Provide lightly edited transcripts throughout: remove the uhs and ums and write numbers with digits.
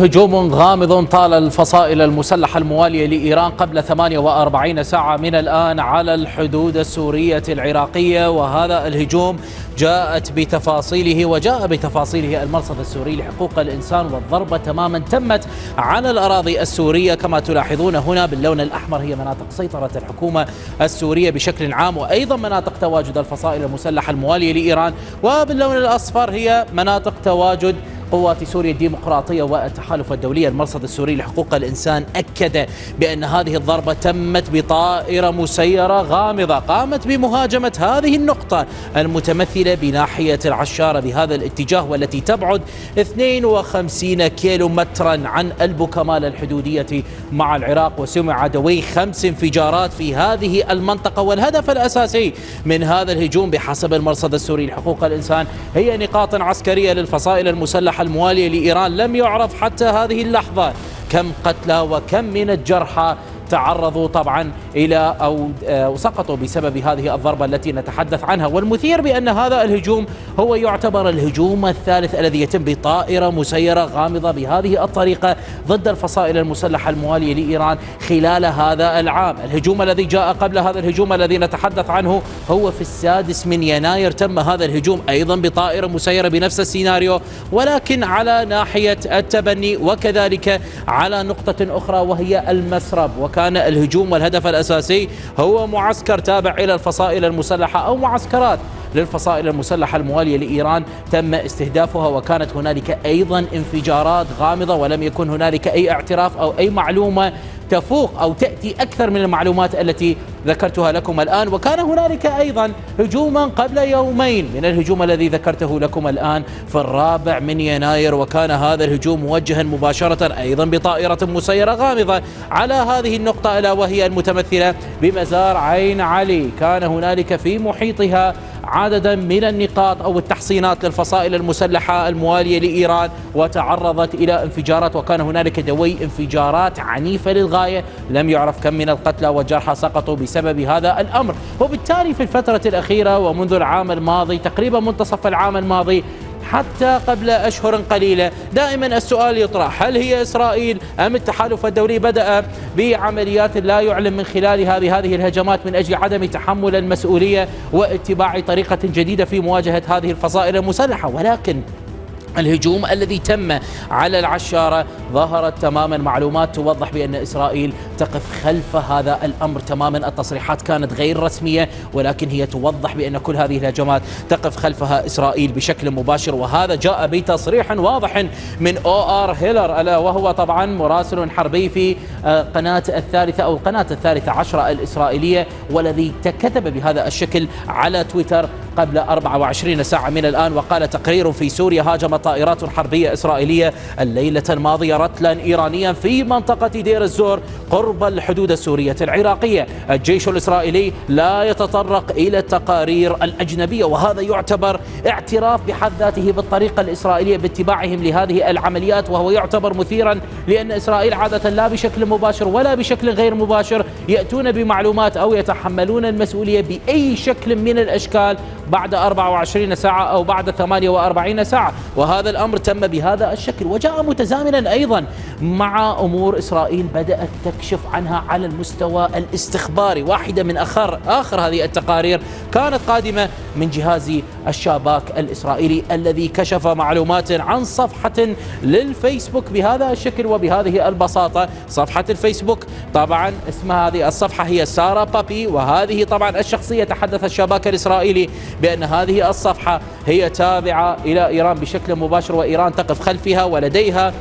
هجوم غامض طال الفصائل المسلحة الموالية لإيران قبل 48 ساعة من الآن على الحدود السورية العراقية، وهذا الهجوم جاء بتفاصيله المرصد السوري لحقوق الإنسان، والضربة تماما تمت على الأراضي السورية كما تلاحظون هنا باللون الأحمر هي مناطق سيطرة الحكومة السورية بشكل عام، وأيضا مناطق تواجد الفصائل المسلحة الموالية لإيران، وباللون الأصفر هي مناطق تواجد قوات سوريا الديمقراطية والتحالف الدولي. المرصد السوري لحقوق الإنسان أكد بأن هذه الضربة تمت بطائرة مسيرة غامضة قامت بمهاجمة هذه النقطة المتمثلة بناحية العشارة بهذا الاتجاه، والتي تبعد 52 كيلو مترا عن البوكمال الحدودية مع العراق. وسمع دوي 5 انفجارات في هذه المنطقة، والهدف الأساسي من هذا الهجوم بحسب المرصد السوري لحقوق الإنسان هي نقاط عسكرية للفصائل المسلحة الموالية لإيران. لم يعرف حتى هذه اللحظة كم قتلى وكم من الجرحى تعرضوا طبعا إلى أو سقطوا بسبب هذه الضربة التي نتحدث عنها. والمثير بأن هذا الهجوم هو يعتبر الهجوم الثالث الذي يتم بطائرة مسيرة غامضة بهذه الطريقة ضد الفصائل المسلحة الموالية لإيران خلال هذا العام. الهجوم الذي جاء قبل هذا الهجوم الذي نتحدث عنه هو في 6 يناير، تم هذا الهجوم أيضا بطائرة مسيرة بنفس السيناريو، ولكن على ناحية التبني وكذلك على نقطة أخرى وهي المسرب. وكان الهجوم والهدف الأساسي هو معسكر تابع إلى الفصائل المسلحة أو معسكرات للفصائل المسلحة الموالية لإيران تم استهدافها، وكانت هنالك أيضا انفجارات غامضة ولم يكن هنالك أي اعتراف أو أي معلومة تفوق أو تأتي أكثر من المعلومات التي ذكرتها لكم الآن. وكان هنالك أيضا هجوما قبل يومين من الهجوم الذي ذكرته لكم الآن في 4 يناير، وكان هذا الهجوم موجها مباشرة أيضا بطائرة مسيرة غامضة على هذه النقطة ألا وهي المتمثلة بمزار عين علي. كان هنالك في محيطها عددا من النقاط أو التحصينات للفصائل المسلحة الموالية لإيران، وتعرضت إلى انفجارات، وكان هنالك دوي انفجارات عنيفة للغاية. لم يعرف كم من القتلى والجرحى سقطوا بسبب هذا الأمر. وبالتالي في الفترة الأخيرة ومنذ العام الماضي تقريبا منتصف العام الماضي حتى قبل أشهر قليلة دائما السؤال يطرح: هل هي إسرائيل أم التحالف الدولي بدأ بعمليات لا يعلم من خلالها بهذه الهجمات من أجل عدم تحمل المسؤولية واتباع طريقة جديدة في مواجهة هذه الفصائل المسلحة؟ ولكن الهجوم الذي تم على العشارة ظهرت تماما معلومات توضح بأن إسرائيل تقف خلف هذا الأمر تماما. التصريحات كانت غير رسمية، ولكن هي توضح بأن كل هذه الهجمات تقف خلفها إسرائيل بشكل مباشر. وهذا جاء بتصريح واضح من OR هيلر، ألا وهو طبعا مراسل حربي في قناة الثالثة أو القناة 13 الإسرائيلية، والذي كتب بهذا الشكل على تويتر قبل 24 ساعة من الآن. وقال: تقرير في سوريا: هاجم طائرات حربية إسرائيلية الليلة الماضية رتلا إيرانيا في منطقة دير الزور قرب الحدود السورية العراقية. الجيش الإسرائيلي لا يتطرق إلى التقارير الأجنبية، وهذا يعتبر اعتراف بحد ذاته بالطريقة الإسرائيلية باتباعهم لهذه العمليات، وهو يعتبر مثيرا لأن إسرائيل عادة لا بشكل مباشر ولا بشكل غير مباشر يأتون بمعلومات أو يتحملون المسؤولية بأي شكل من الأشكال بعد 24 ساعة أو بعد 48 ساعة. وهذا الأمر تم بهذا الشكل، وجاء متزامنا أيضا مع أمور إسرائيل بدأت تكشف عنها على المستوى الاستخباري. واحدة من آخر هذه التقارير كانت قادمة من جهاز الشباك الإسرائيلي الذي كشف معلومات عن صفحة للفيسبوك بهذا الشكل وبهذه البساطة. صفحة الفيسبوك طبعا اسم هذه الصفحة هي سارة بابي، وهذه طبعا الشخصية تحدث الشباك الإسرائيلي بأن هذه الصفحة هي تابعة إلى إيران بشكل مباشر، وإيران تقف خلفها ولديها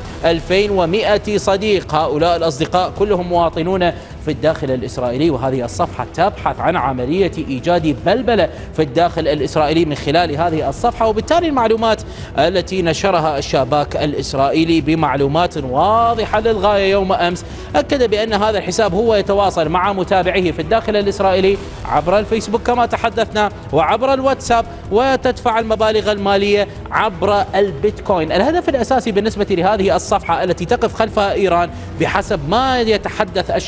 2100 صديق. هؤلاء الأصدقاء كلهم مواطنون في الداخل الإسرائيلي، وهذه الصفحة تبحث عن عملية إيجاد بلبلة في الداخل الإسرائيلي من خلال هذه الصفحة. وبالتالي المعلومات التي نشرها الشباك الإسرائيلي بمعلومات واضحة للغاية يوم أمس أكد بأن هذا الحساب هو يتواصل مع متابعيه في الداخل الإسرائيلي عبر الفيسبوك كما تحدثنا وعبر الواتساب، وتدفع المبالغ المالية عبر البيتكوين. الهدف الأساسي بالنسبة لهذه الصفحة التي تقف خلفها إيران بحسب ما يتحدث الشباك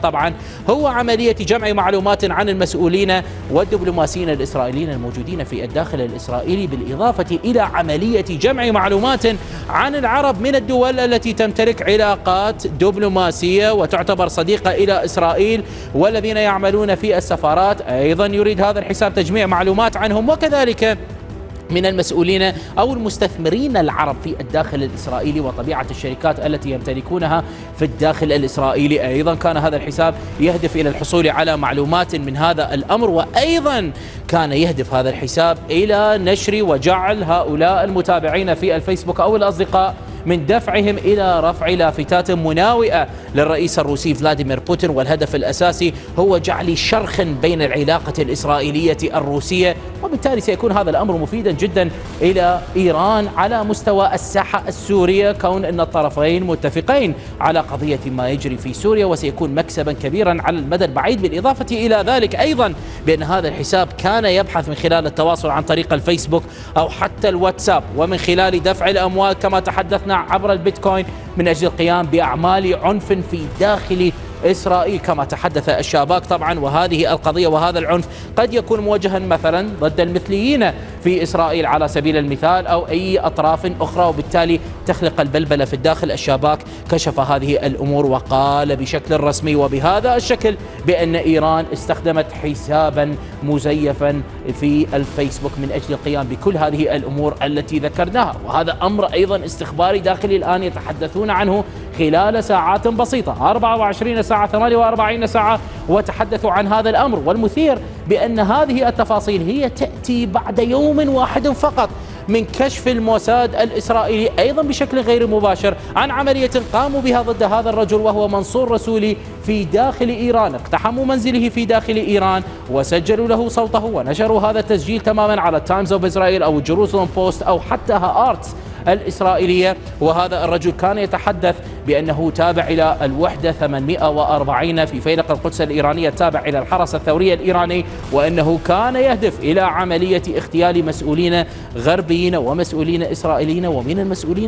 طبعا هو عملية جمع معلومات عن المسؤولين والدبلوماسيين الإسرائيليين الموجودين في الداخل الإسرائيلي، بالإضافة إلى عملية جمع معلومات عن العرب من الدول التي تمتلك علاقات دبلوماسية وتعتبر صديقة إلى إسرائيل والذين يعملون في السفارات. أيضا يريد هذا الحساب تجميع معلومات عنهم وكذلك من المسؤولين أو المستثمرين العرب في الداخل الإسرائيلي وطبيعة الشركات التي يمتلكونها في الداخل الإسرائيلي. أيضا كان هذا الحساب يهدف إلى الحصول على معلومات من هذا الأمر، وأيضا كان يهدف هذا الحساب إلى نشر وجعل هؤلاء المتابعين في الفيسبوك أو الأصدقاء من دفعهم إلى رفع لافتات مناوئة للرئيس الروسي فلاديمير بوتين، والهدف الأساسي هو جعل شرخ بين العلاقة الإسرائيلية الروسية، وبالتالي سيكون هذا الأمر مفيدا جدا إلى إيران على مستوى الساحة السورية، كون أن الطرفين متفقين على قضية ما يجري في سوريا، وسيكون مكسبا كبيرا على المدى البعيد. بالإضافة إلى ذلك أيضا بأن هذا الحساب كان يبحث من خلال التواصل عن طريق الفيسبوك أو حتى الواتساب ومن خلال دفع الأموال كما تحدثنا عبر البيتكوين من أجل القيام بأعمال عنف في داخل إسرائيل كما تحدث الشاباك طبعا. وهذه القضية وهذا العنف قد يكون موجها مثلا ضد المثليين في إسرائيل على سبيل المثال أو أي أطراف أخرى، وبالتالي تخلق البلبلة في الداخل. الشاباك كشف هذه الأمور وقال بشكل رسمي وبهذا الشكل بأن إيران استخدمت حسابا مزيفا في الفيسبوك من أجل القيام بكل هذه الأمور التي ذكرناها، وهذا أمر أيضا استخباري داخلي الآن يتحدثون عنه خلال ساعات بسيطة، 24 ساعة 48 ساعة، وتحدثوا عن هذا الأمر. والمثير بأن هذه التفاصيل هي تأتي بعد يوم واحد فقط من كشف الموساد الإسرائيلي أيضا بشكل غير مباشر عن عملية قاموا بها ضد هذا الرجل وهو منصور رسولي في داخل إيران. اقتحموا منزله في داخل إيران وسجلوا له صوته ونشروا هذا التسجيل تماما على تايمز اوف إسرائيل أو جيروسالم بوست أو حتى هآرتس الإسرائيلية. وهذا الرجل كان يتحدث بأنه تابع إلى الوحدة 840 في فيلق القدس الإيرانية التابع إلى الحرس الثوري الإيراني، وأنه كان يهدف إلى عملية اغتيال مسؤولين غربيين ومسؤولين إسرائيليين، ومن المسؤولين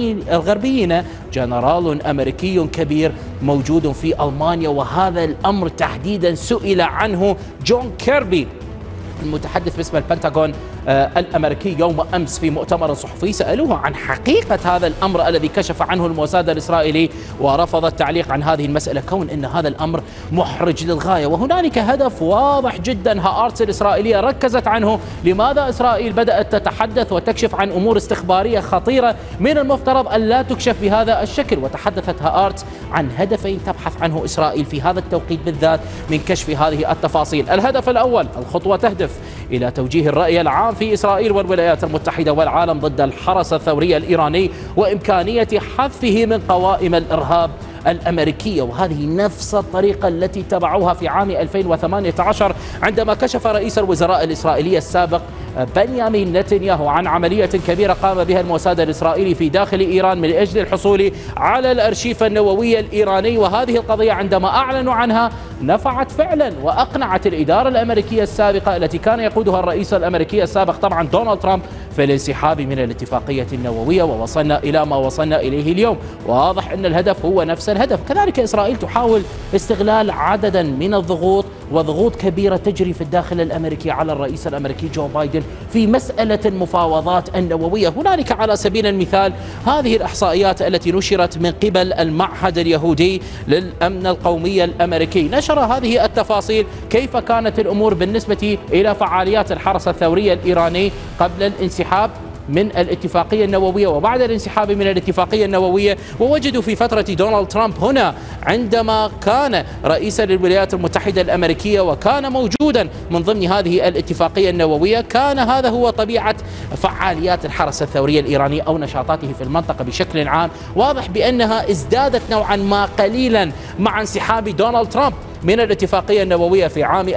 الغربيين جنرال أمريكي كبير موجود في ألمانيا. وهذا الأمر تحديدا سئل عنه جون كيربي المتحدث باسم البنتاغون الأمريكي يوم أمس في مؤتمر صحفي، سألوه عن حقيقة هذا الأمر الذي كشف عنه الموساد الإسرائيلي، ورفض التعليق عن هذه المسألة كون أن هذا الأمر محرج للغاية. وهنالك هدف واضح جدا هآرتس الإسرائيلية ركزت عنه، لماذا إسرائيل بدأت تتحدث وتكشف عن أمور استخبارية خطيرة من المفترض أن لا تكشف بهذا الشكل. وتحدثت هآرتس عن هدفين تبحث عنه إسرائيل في هذا التوقيت بالذات من كشف هذه التفاصيل. الهدف الأول، الخطوة تهدف إلى توجيه الرأي العام في إسرائيل والولايات المتحدة والعالم ضد الحرس الثوري الإيراني وإمكانية حذفه من قوائم الإرهاب الأمريكية. وهذه نفس الطريقة التي تبعوها في عام 2018 عندما كشف رئيس الوزراء الإسرائيلي السابق بنيامين نتنياهو عن عملية كبيرة قام بها الموساد الإسرائيلي في داخل إيران من أجل الحصول على الأرشيف النووي الإيراني. وهذه القضية عندما أعلنوا عنها نفعت فعلا وأقنعت الإدارة الأمريكية السابقة التي كان يقودها الرئيس الأمريكي السابق طبعا دونالد ترامب في الانسحاب من الاتفاقية النووية، ووصلنا إلى ما وصلنا إليه اليوم. واضح أن الهدف هو نفس الهدف. كذلك إسرائيل تحاول استغلال عددا من الضغوط وضغوط كبيرة تجري في الداخل الأمريكي على الرئيس الأمريكي جو بايدن في مسألة المفاوضات النووية. هنالك على سبيل المثال هذه الإحصائيات التي نشرت من قبل المعهد اليهودي للأمن القومي الأمريكي، نشر هذه التفاصيل كيف كانت الأمور بالنسبة إلى فعاليات الحرس الثوري الإيراني قبل الانسحاب من الاتفاقية النووية وبعد الانسحاب من الاتفاقية النووية. ووجدوا في فترة دونالد ترامب هنا عندما كان رئيسا للولايات المتحدة الأمريكية وكان موجودا من ضمن هذه الاتفاقية النووية، كان هذا هو طبيعة فعاليات الحرس الثوري الإيراني أو نشاطاته في المنطقة بشكل عام. واضح بأنها ازدادت نوعا ما قليلا مع انسحاب دونالد ترامب من الاتفاقية النووية في عام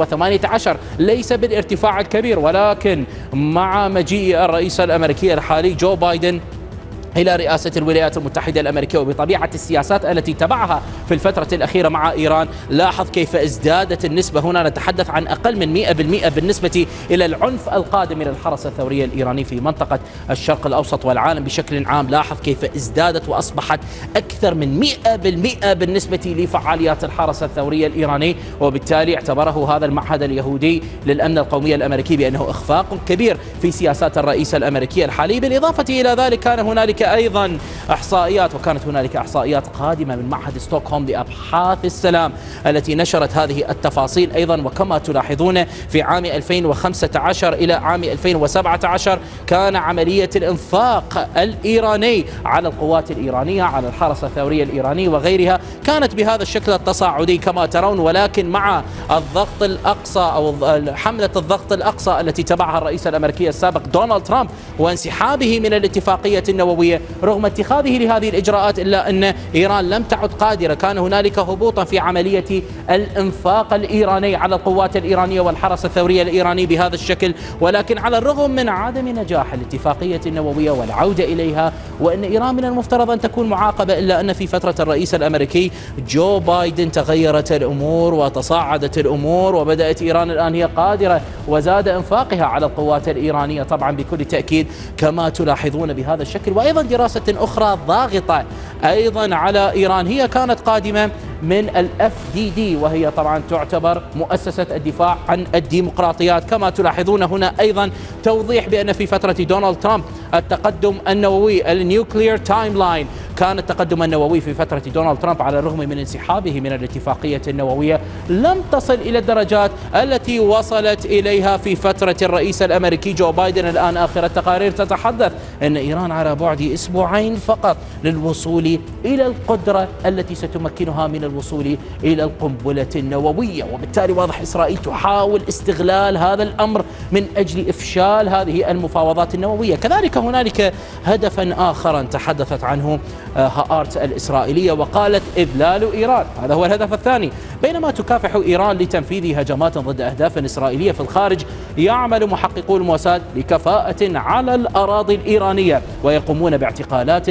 2018، ليس بالارتفاع الكبير، ولكن مع مجيء الرئيس الأمريكي الحالي جو بايدن إلى رئاسة الولايات المتحدة الأمريكية، وبطبيعة السياسات التي تبعها في الفترة الأخيرة مع إيران، لاحظ كيف ازدادت النسبة. هنا نتحدث عن أقل من 100% بالنسبة إلى العنف القادم من الحرس الثوري الإيراني في منطقة الشرق الأوسط والعالم بشكل عام. لاحظ كيف ازدادت وأصبحت أكثر من 100% بالنسبة لفعاليات الحرس الثوري الإيراني، وبالتالي اعتبره هذا المعهد اليهودي للأمن القومي الأمريكي بأنه إخفاق كبير في سياسات الرئيس الأمريكي الحالي. بالإضافة إلى ذلك كان هنالك أيضا إحصائيات، وكانت هنالك إحصائيات قادمة من معهد ستوكهولم لأبحاث السلام التي نشرت هذه التفاصيل أيضا. وكما تلاحظون في عام 2015 إلى عام 2017 كان عملية الإنفاق الإيراني على القوات الإيرانية، على الحرس الثوري الإيراني وغيرها، كانت بهذا الشكل التصاعدي كما ترون. ولكن مع الضغط الأقصى أو حملة الضغط الأقصى التي تبعها الرئيس الأمريكي السابق دونالد ترامب وانسحابه من الاتفاقية النووية، رغم اتخاذه لهذه الإجراءات إلا أن إيران لم تعد قادرة. كان هنالك هبوطا في عملية الإنفاق الإيراني على القوات الإيرانية والحرس الثوري الإيراني بهذا الشكل. ولكن على الرغم من عدم نجاح الاتفاقية النووية والعودة إليها، وأن إيران من المفترض أن تكون معاقبة، إلا أن في فترة الرئيس الأمريكي جو بايدن تغيرت الأمور وتصاعدت الأمور، وبدأت إيران الآن هي قادرة وزاد إنفاقها على القوات الإيرانية طبعا بكل تأكيد كما تلاحظون بهذا الشكل. وأيضا دراسة أخرى ضاغطة أيضا على إيران هي كانت قادمة من الFDD، وهي طبعا تعتبر مؤسسة الدفاع عن الديمقراطيات. كما تلاحظون هنا أيضا توضيح بأن في فترة دونالد ترامب التقدم النووي النيوكلير تايم لاين، كان التقدم النووي في فترة دونالد ترامب على الرغم من انسحابه من الاتفاقية النووية لم تصل إلى الدرجات التي وصلت إليها في فترة الرئيس الأمريكي جو بايدن. الآن آخر التقارير تتحدث أن إيران على بعد أسبوعين فقط للوصول إلى القدرة التي ستمكنها من الوصول إلى القنبلة النووية. وبالتالي واضح إسرائيل تحاول استغلال هذا الأمر من أجل إفشال هذه المفاوضات النووية. كذلك هنالك هدفا آخر تحدثت عنه هآرت الإسرائيلية وقالت إذلال إيران، هذا هو الهدف الثاني. بينما تكافح إيران لتنفيذ هجمات ضد أهداف إسرائيلية في الخارج، يعمل محققو الموساد بكفاءة على الأراضي الإيرانية ويقومون باعتقالات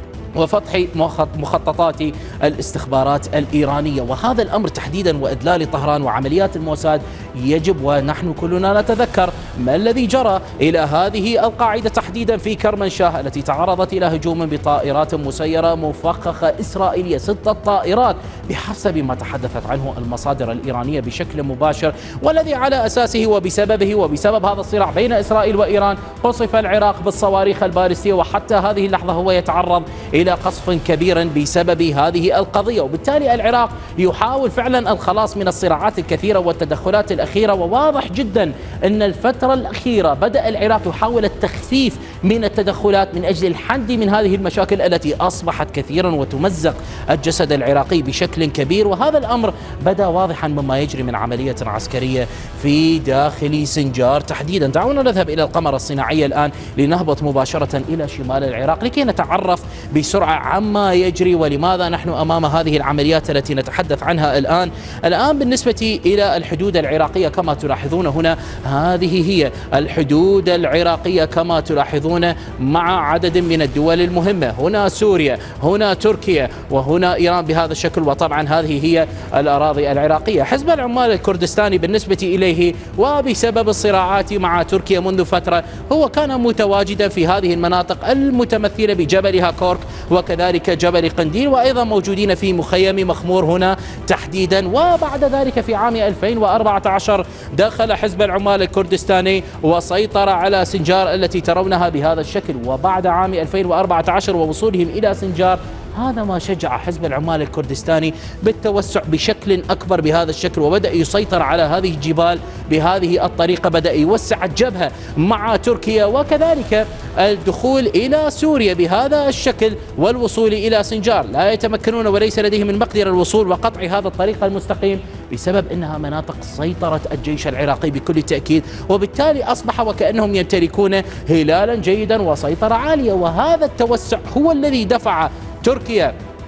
وفتح مخططات الاستخبارات الإيرانية. وهذا الأمر تحديدا وإذلال طهران وعمليات الموساد يجب ونحن كلنا نتذكر ما الذي جرى إلى هذه القاعدة تحديدا في كرمنشاه التي تعرضت إلى هجوم بطائرات مسيرة مفخخة إسرائيلية، 6 طائرات بحسب ما تحدثت عنه المصادر الإيرانية بشكل مباشر، والذي على أساسه وبسببه وبسبب هذا الصراع بين إسرائيل وإيران قصف العراق بالصواريخ البالستية، وحتى هذه اللحظة هو يتعرض إلى قصف كبير بسبب هذه القضية. وبالتالي العراق يحاول فعلا الخلاص من الصراعات الكثيرة والتدخلات الأخيرة، وواضح جدا أن الفترة الأخيرة بدأ العراق يحاول التخفيف من التدخلات من أجل الحد من هذه المشاكل التي أصبحت كثيرا وتمزق الجسد العراقي بشكل كبير. وهذا الأمر بدأ واضحا مما يجري من عملية عسكرية في داخل سنجار تحديدا. دعونا نذهب إلى القمر الصناعية الآن لنهبط مباشرة إلى شمال العراق لكي نتعرف بسرعة عما يجري ولماذا نحن أمام هذه العمليات التي نتحدث عنها الآن بالنسبة إلى الحدود العراقية. كما تلاحظون هنا هذه هي الحدود العراقية كما تلاحظون مع عدد من الدول المهمة، هنا سوريا، هنا تركيا، وهنا إيران بهذا الشكل. وطبعا هذه هي الأراضي العراقية. حزب العمال الكردستاني بالنسبة إليه وبسبب الصراعات مع تركيا منذ فترة هو كان متواجدا في هذه المناطق المتمثلة بجبل هاكورك وكذلك جبل قنديل، وأيضا موجودين في مخيم مخمور هنا تحديدا. وبعد ذلك في عام 2014 دخل حزب العمال الكردستاني وسيطر على سنجار التي ترونها بهذا الشكل. وبعد عام 2014 ووصولهم إلى سنجار، هذا ما شجع حزب العمال الكردستاني بالتوسع بشكل أكبر بهذا الشكل، وبدأ يسيطر على هذه الجبال بهذه الطريقة، بدأ يوسع الجبهة مع تركيا وكذلك الدخول إلى سوريا بهذا الشكل والوصول إلى سنجار. لا يتمكنون وليس لديهم من مقدرة الوصول وقطع هذا الطريق المستقيم بسبب أنها مناطق سيطرة الجيش العراقي بكل تأكيد، وبالتالي أصبح وكأنهم يمتلكون هلالا جيدا وسيطرة عالية. وهذا التوسع هو الذي دفع تركيا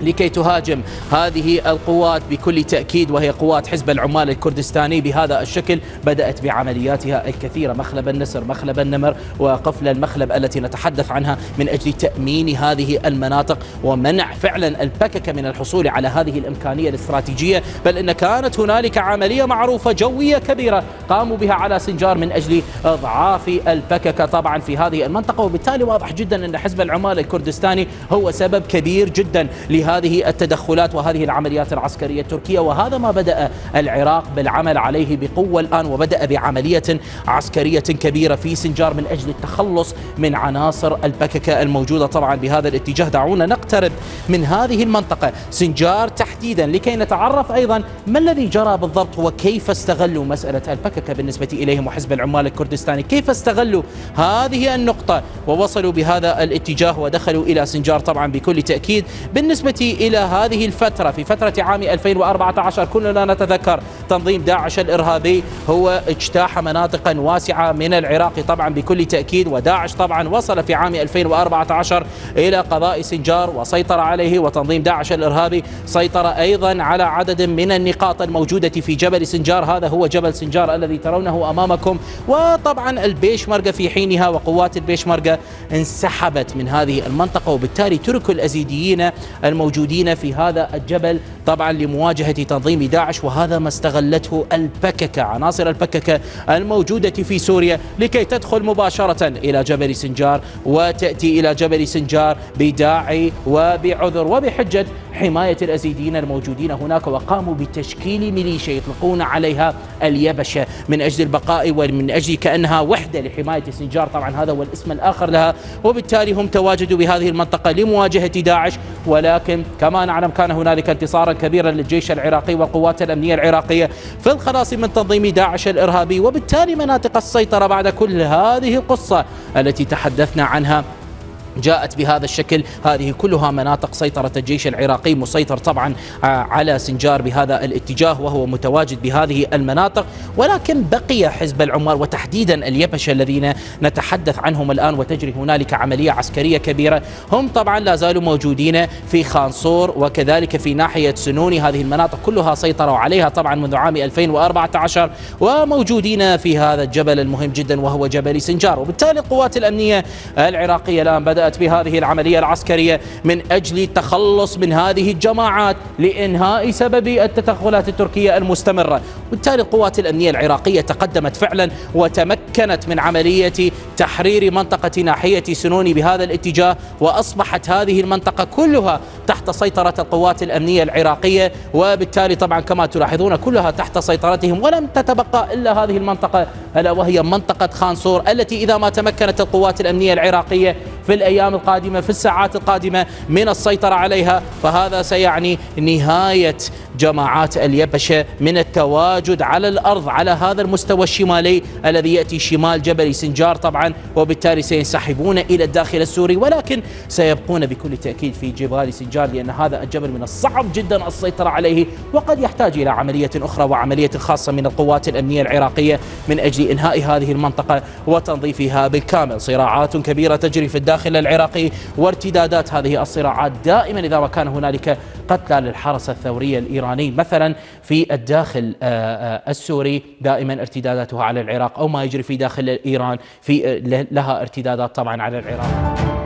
لكي تهاجم هذه القوات بكل تأكيد، وهي قوات حزب العمال الكردستاني بهذا الشكل. بدأت بعملياتها الكثيرة، مخلب النسر، مخلب النمر، وقفل المخلب التي نتحدث عنها، من أجل تأمين هذه المناطق ومنع فعلا البككة من الحصول على هذه الإمكانية الاستراتيجية. بل إن كانت هنالك عملية معروفة جوية كبيرة قاموا بها على سنجار من أجل إضعاف البككة طبعا في هذه المنطقة. وبالتالي واضح جدا أن حزب العمال الكردستاني هو سبب كبير جدا لهذه التدخلات وهذه العمليات العسكرية التركية. وهذا ما بدأ العراق بالعمل عليه بقوة الآن، وبدأ بعملية عسكرية كبيرة في سنجار من أجل التخلص من عناصر البككة الموجودة طبعا بهذا الاتجاه. دعونا نقترب من هذه المنطقة سنجار تحديدا لكي نتعرف أيضا ما الذي جرى بالضبط، وكيف استغلوا مسألة البككة بالنسبة إليهم وحزب العمال الكردستاني، كيف استغلوا هذه النقطة ووصلوا بهذا الاتجاه ودخلوا إلى سنجار طبعا بكل تأكيد. بالنسبة إلى هذه الفترة، في فترة عام 2014 كلنا نتذكر تنظيم داعش الإرهابي هو اجتاح مناطقا واسعة من العراق طبعا بكل تأكيد، وداعش طبعا وصل في عام 2014 إلى قضاء سنجار وسيطر عليه، وتنظيم داعش الإرهابي سيطر أيضا على عدد من النقاط الموجودة في جبل سنجار. هذا هو جبل سنجار الذي ترونه أمامكم. وطبعا البيشمركة في حينها وقوات البيشمركة انسحبت من هذه المنطقة، وبالتالي تركوا الأزيديين الموجودين في هذا الجبل طبعا لمواجهة تنظيم داعش. وهذا ما استغلته البككة، عناصر البككة الموجودة في سوريا، لكي تدخل مباشرة إلى جبل سنجار وتأتي إلى جبل سنجار بداعي وبعذر وبحجة حماية الأزيديين الموجودين هناك. وقاموا بتشكيل ميليشيا يطلقون عليها اليبشة من أجل البقاء ومن أجل كأنها وحدة لحماية سنجار، طبعا هذا هو الاسم الآخر لها. وبالتالي هم تواجدوا بهذه المنطقة لمواجهة داعش، ولكن كما نعلم كان هنالك انتصارا كبيرا للجيش العراقي والقوات الأمنية العراقية في الخلاص من تنظيم داعش الإرهابي. وبالتالي مناطق السيطرة بعد كل هذه القصة التي تحدثنا عنها جاءت بهذا الشكل. هذه كلها مناطق سيطرة الجيش العراقي، مسيطر طبعا على سنجار بهذا الاتجاه وهو متواجد بهذه المناطق. ولكن بقي حزب العمال وتحديدا اليبشة الذين نتحدث عنهم الآن، وتجري هنالك عملية عسكرية كبيرة. هم طبعا لا زالوا موجودين في خانصور وكذلك في ناحية سنوني. هذه المناطق كلها سيطروا عليها طبعا منذ عام 2014 وموجودين في هذا الجبل المهم جدا وهو جبل سنجار. وبالتالي القوات الأمنية العراقية الآن بدأت بهذه العملية العسكرية من أجل التخلص من هذه الجماعات لإنهاء سبب التدخلات التركية المستمرة. وبالتالي القوات الأمنية العراقية تقدمت فعلا وتمكنت من عملية تحرير منطقة ناحية سنوني بهذا الاتجاه، وأصبحت هذه المنطقة كلها تحت سيطرة القوات الأمنية العراقية. وبالتالي طبعا كما تلاحظون كلها تحت سيطرتهم، ولم تتبقى إلا هذه المنطقة ألا وهي منطقة خانصور، التي إذا ما تمكنت القوات الأمنية العراقية في الأيام القادمة في الساعات القادمة من السيطرة عليها، فهذا سيعني نهاية جماعات اليبشة من التواجد على الأرض على هذا المستوى الشمالي الذي يأتي شمال جبل سنجار طبعا. وبالتالي سينسحبون إلى الداخل السوري، ولكن سيبقون بكل تأكيد في جبال سنجار، لأن هذا الجبل من الصعب جدا السيطرة عليه، وقد يحتاج إلى عملية أخرى وعملية خاصة من القوات الأمنية العراقية من أجل إنهاء هذه المنطقة وتنظيفها بالكامل. صراعات كبيرة تجري في الداخل العراقي، وارتدادات هذه الصراعات دائما إذا ما كان هنالك قتلى للحرس الثوري الإيراني مثلا في الداخل السوري، دائما ارتداداتها على العراق، أو ما يجري في داخل إيران في لها ارتدادات طبعا على العراق.